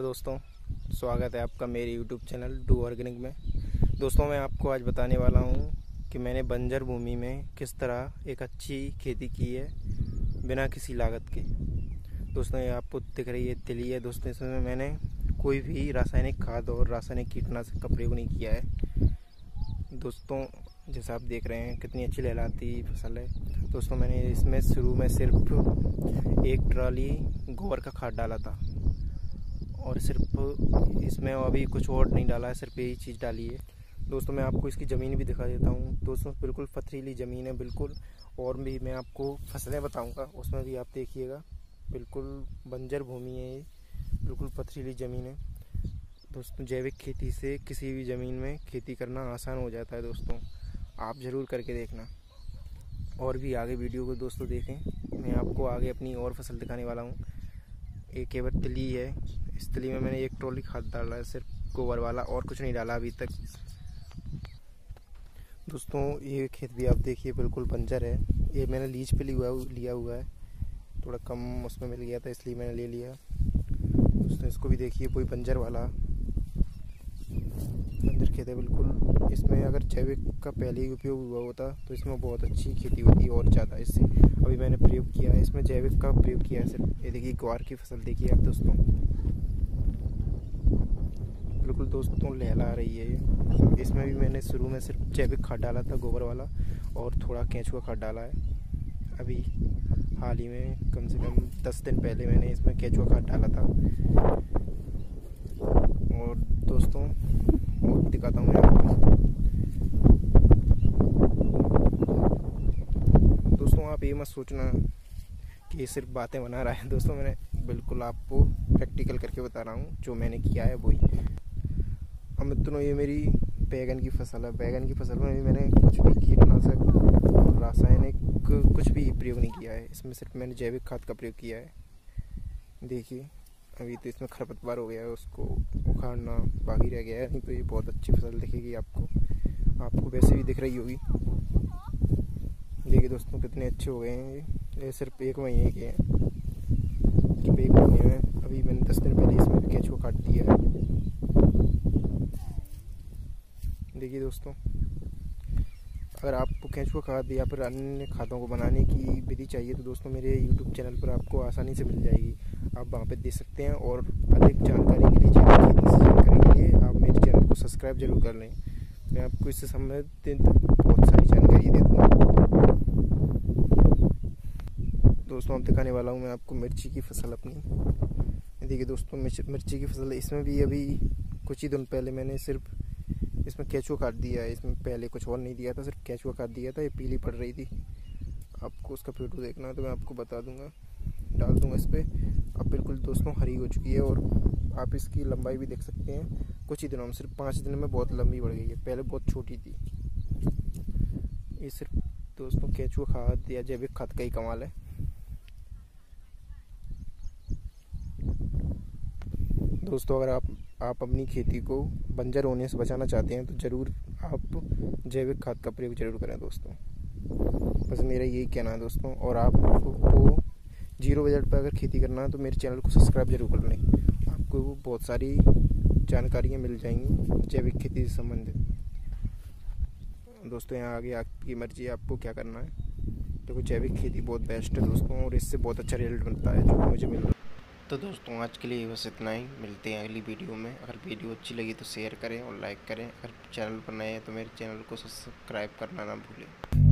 दोस्तों, स्वागत है आपका मेरे यूट्यूब चैनल डू ऑर्गेनिक में। दोस्तों, मैं आपको आज बताने वाला हूं कि मैंने बंजर भूमि में किस तरह एक अच्छी खेती की है बिना किसी लागत के। दोस्तों, ये आपको दिख रही है तिली है। दोस्तों, इसमें मैंने कोई भी रासायनिक खाद और रासायनिक कीटनाशक का प्रयोग नहीं किया है। दोस्तों, जैसा आप देख रहे हैं कितनी अच्छी लहलाती फसल है। दोस्तों, मैंने इसमें शुरू में सिर्फ एक ट्रॉली गोबर का खाद डाला था और सिर्फ इसमें अभी कुछ और नहीं डाला है, सिर्फ यही चीज़ डाली है। दोस्तों, मैं आपको इसकी ज़मीन भी दिखा देता हूँ। दोस्तों, बिल्कुल पथरीली ज़मीन है बिल्कुल। और भी मैं आपको फसलें बताऊँगा, उसमें भी आप देखिएगा। बिल्कुल बंजर भूमि है ये, बिल्कुल पथरीली ज़मीन है। दोस्तों, जैविक खेती से किसी भी ज़मीन में खेती करना आसान हो जाता है। दोस्तों, आप ज़रूर करके देखना और भी आगे वीडियो को दोस्तों देखें। मैं आपको आगे अपनी और फसल दिखाने वाला हूँ। एक केवल तिली है। इस तिली में मैंने एक ट्रॉली खाद डाला है, सिर्फ गोबर वाला, और कुछ नहीं डाला अभी तक। दोस्तों, ये खेत भी आप देखिए बिल्कुल बंजर है। ये मैंने लीज पे लिया हुआ है। थोड़ा कम उसमें मिल गया था इसलिए मैंने ले लिया। दोस्तों, इसको भी देखिए, कोई बंजर वाला बंजर खेत है बिल्कुल। इसमें अगर जैविक का पहले ही उपयोग हुआ होता तो इसमें बहुत अच्छी खेती होती और ज़्यादा। इससे अभी मैंने प्रयोग किया है, इसमें जैविक का प्रयोग किया है सिर्फ। ये देखिए ग्वार की फसल देखिए आप दोस्तों, बिल्कुल दोस्तों लहला रही है। इसमें भी मैंने शुरू में सिर्फ जैविक खाद डाला था गोबर वाला, और थोड़ा केंचुआ खाद डाला है। अभी हाल ही में कम से कम 10 दिन पहले मैंने इसमें केंचुआ खाद डाला था। और दोस्तों, और दिखाता हूँ मैं आपको। दोस्तों, आप ये मत सोचना कि ये सिर्फ बातें बना रहा है। दोस्तों, मैंने बिल्कुल आपको प्रैक्टिकल करके बता रहा हूँ, जो मैंने किया है वही। अब मित्रों, ये मेरी बैगन की फसल है। बैगन की फसल में भी मैंने कुछ भी कीटनाशक रासायनिक कुछ भी प्रयोग नहीं किया है। इसमें सिर्फ मैंने जैविक खाद का प्रयोग किया है। देखिए, अभी तो इसमें खरपतवार हो गया है, उसको उखाड़ना बाकी रह गया है। नहीं तो ये बहुत अच्छी फसल दिखेगी आपको वैसे भी दिख रही होगी। देखिए दोस्तों, कितने अच्छे हो गए हैं। ये सिर्फ एक महीने के हैं। एक महीने में अभी मैंने 10 दिन पहले इसमें केंचुआ काट दिया है। देखिए दोस्तों, अगर आपको केंचुआ खाद या फिर अन्य खादों को बनाने की विधि चाहिए तो दोस्तों मेरे यूट्यूब चैनल पर आपको आसानी से मिल जाएगी। आप वहां पे देख सकते हैं। और अधिक जानकारी के लिए, जैविक खेती से जानकारी के लिए आप मेरे चैनल को सब्सक्राइब जरूर कर लें। मैं आपको इससे संबंधित बहुत सारी जानकारी दे दूँगा। दोस्तों, अब दिखाने वाला हूँ मैं आपको मिर्ची की फसल अपनी। देखिए दोस्तों, मिर्ची की फसल, इसमें भी अभी कुछ ही दिन पहले मैंने सिर्फ इसमें केंचुआ काट दिया है। इसमें पहले कुछ और नहीं दिया था, सिर्फ केंचुआ काट दिया था। ये पीली पड़ रही थी। आपको उसका फोटो देखना है तो मैं आपको बता दूंगा, डाल दूंगा इस पर। अब बिल्कुल दोस्तों हरी हो चुकी है और आप इसकी लंबाई भी देख सकते हैं। कुछ ही दिनों में, सिर्फ 5 दिन में बहुत लंबी बढ़ गई है। पहले बहुत छोटी थी। ये सिर्फ दोस्तों केंचुआ खाद या जैविक खाद का ही कमाल है। दोस्तों, अगर आप अपनी खेती को बंजर होने से बचाना चाहते हैं तो ज़रूर आप जैविक खाद का प्रयोग जरूर करें दोस्तों। बस मेरा यही कहना है दोस्तों। और आपको 0 बजट पर अगर खेती करना है तो मेरे चैनल को सब्सक्राइब जरूर कर लें। आपको बहुत सारी जानकारियाँ मिल जाएंगी जैविक खेती से संबंधित। दोस्तों, यहाँ आगे आपकी मर्जी है आपको क्या करना है। देखो, जैविक खेती बहुत बेस्ट है दोस्तों, और इससे बहुत अच्छा रिजल्ट बनता है जो मुझे मिल रहा है। तो दोस्तों, आज के लिए बस इतना ही। मिलते हैं अगली वीडियो में। अगर वीडियो अच्छी लगी तो शेयर करें और लाइक करें। अगर चैनल पर नए हैं तो मेरे चैनल को सब्सक्राइब करना ना भूलें।